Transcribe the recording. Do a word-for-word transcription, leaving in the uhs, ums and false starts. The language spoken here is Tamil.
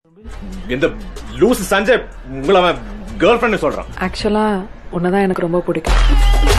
இந்த லூஸ் சஞ்சய் உங்களை அவன் கேர்ள் ஃப்ரெண்ட் சொல்றான். ஆக்சுவலா உன்னதான் எனக்கு ரொம்ப பிடிக்கும்.